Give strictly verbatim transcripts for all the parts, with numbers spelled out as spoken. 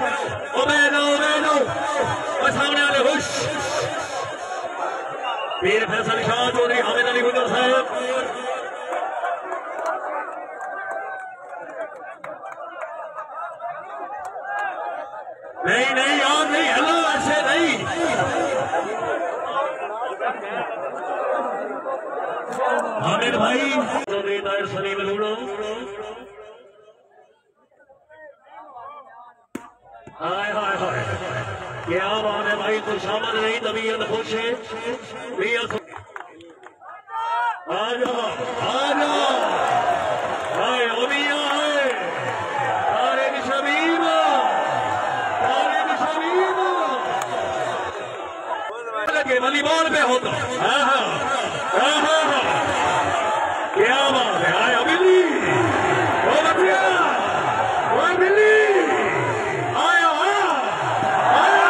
उबैदो उबैदो सामने वाले खुश पीर फैसल शाह चौधरी हामिद अली गुजर साहब नहीं नहीं यार नहीं हेलो ऐसे नहीं हामिद भाई चौधरी ताहिर सलीम लूड़ो हाय हाय हाय क्या बात है भाई तो शामिल नहीं तबीयत खुश है आ जाओ आ जाओ हाय ओमिया है तारिक शबीब तारिक शबीब लगे वॉलीबॉल पे होता हाँ हाँ हाँ हाँ क्या बात है आया बिल्ली ओ बतिया ओ बिल्ली आया आया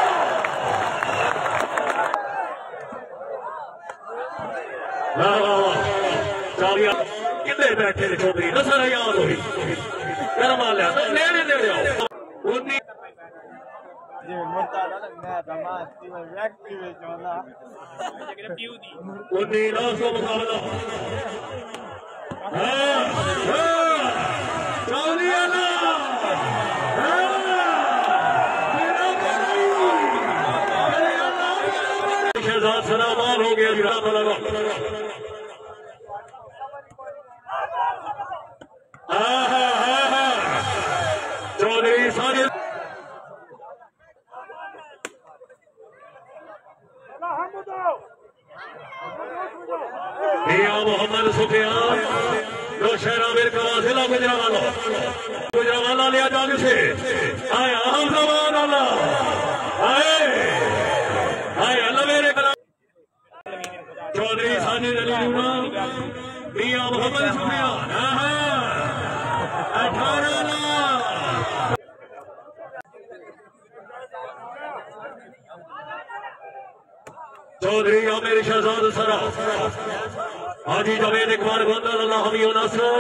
वाह वाह वाह चालिया कितने बैठे थे चौधरी नजर याद हुई कर्म लिया लेने दे रहे हो उन्नी उन्नी लाख का मुकाबला शहजाद सलामान हो गया चौधरी साजिद मियां मोहम्मद सुफियान जो शहरा मेरे का जिला गुजरावाला गुजरावाला लिया जाने से आया हम जमान अल्लाह आए आए अल्लाह मेरे चौधरी साजिद अली लूना मियां मोहम्मद सुफियान अठारह चौधरी आमिर शहजाद सरा हाजी जवेद इकबाल गोंदल अल्लाह हमी नासर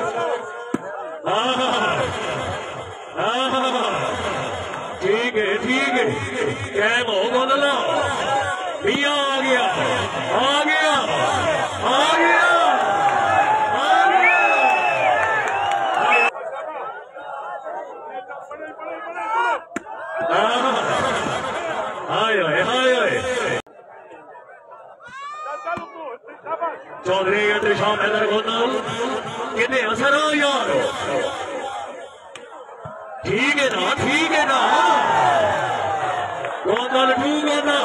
ठीक है ठीक है कैम हो गोंदल मियां आ गया आ गया आ गया आ गया हाय हाय हाय चौधरी शाह मैदर गोंदल कितने असर हो यार ठीक है ना ठीक है ना गोंदल टू गोंदल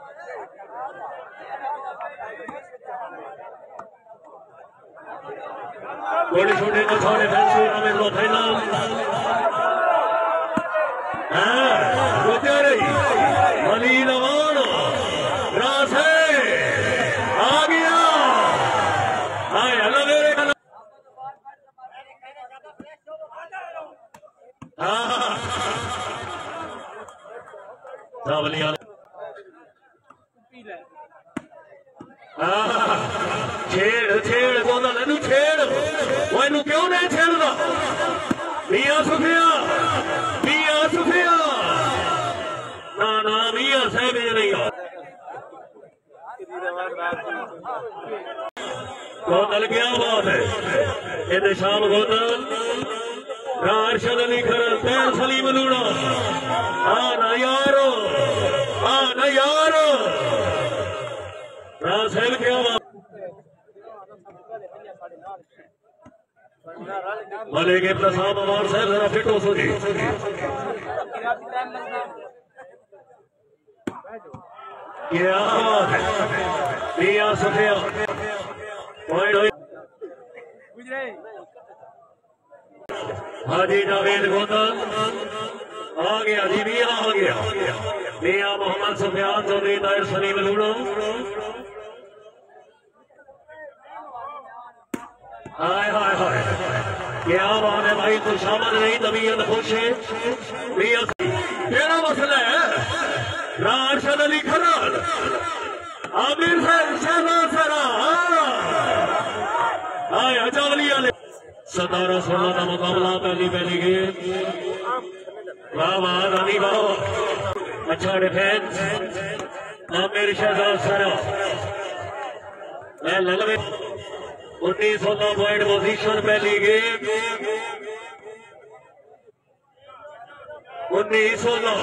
छोटे छोटे तो छोटे फैंसी हमें लो फाइनल हाँ गुजर अली नवानो रास है आ गया हाय हेलो मेरे हाँ छेड़ छेड़ गोंदल इनू छेड़ वो इनू क्यों नहीं छेड़दा मियां सुफिया मियां सुफिया ना ना मियां साहब नहीं गोंदल क्या बात है ये शाम गोंदल अरशद अली खरल तैर सलीम लूड़ा आना यारो आना यारो रासेल क्या बात मलिक इब्न साहब अमार साहब जरा फिट हो सो जी क्या बात है मियां सुफिया हाजी जावेद गोंदल आ गया जी मियां आ गया मियां मोहम्मद सुफियान चौधरी ताहिर सलीम लूड़ो हाय हाय हाय क्या बात है भाई तो शामिल नहीं तबीयत खुश है मियां तेरा मसला है अरशद अली खरल आमिर शहजाद सरा आया चावली वाले सतारह सोलह का मुकाबला पहली पहली गेम वाह वाह रानी वाह, अच्छा डिफेंस आमिर शहजाद सरा ललवे उन्नीस सोलह पॉइंट पोजीशन पहली गेम उन्नीस सोलह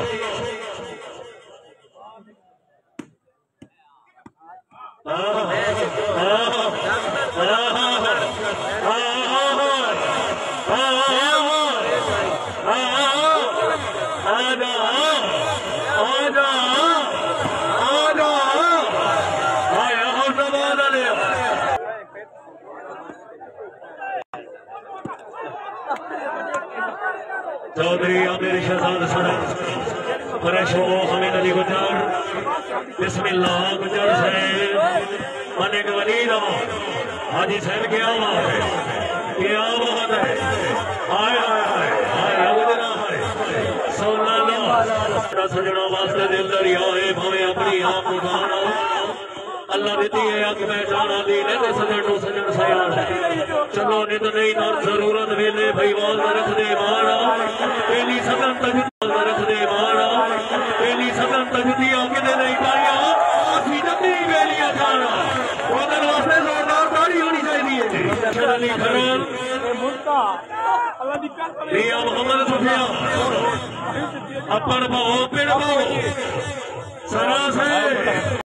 चौधरी आमिर शहजाद सरा फ्रेश हो हमीद अली गुजर बिस्मिल्लाह गुजर से अनेक वलीद हाजी साहब क्या बात है, क्या बात है, हाय हाय हाय हाय गुजरा है सोना लो सजना वास्ते दिल दरिया है भावे अपनी आप उठाना अल्लाह देती है अग पहचाना दी ने सजन नु सजन सयार चलो नित नहीं ना जरूरत वेले भाई वाल रख दे मारा पहली सगन तक रख दे मारा पहली सगन तक दिया किने नहीं पाया असली जल्दी वेलियां खाना उधर वास्ते जोरदार ताड़ी होनी चाहिए अली खरन मियां मोहम्मद सुफियान अपन भाओ पिंड भाओ सरा से